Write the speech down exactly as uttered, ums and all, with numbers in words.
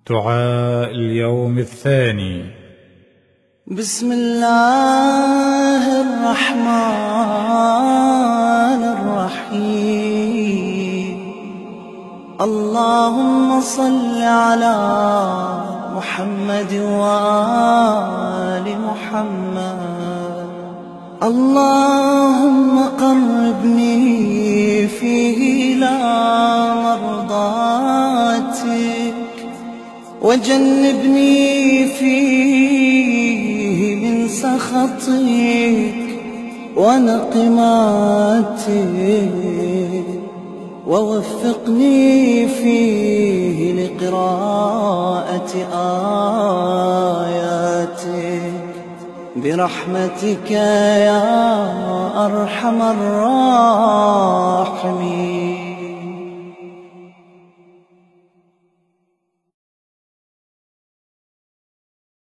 دعاء اليوم الثاني. بسم الله الرحمن الرحيم. اللهم صل على محمد وآل محمد. اللهم قربني فيه إلى مرضاتك، وجنبني فيه من سخطك ونقماتك، ووفقني فيه لقراءة آياتك برحمتك يا أرحم الراحمين.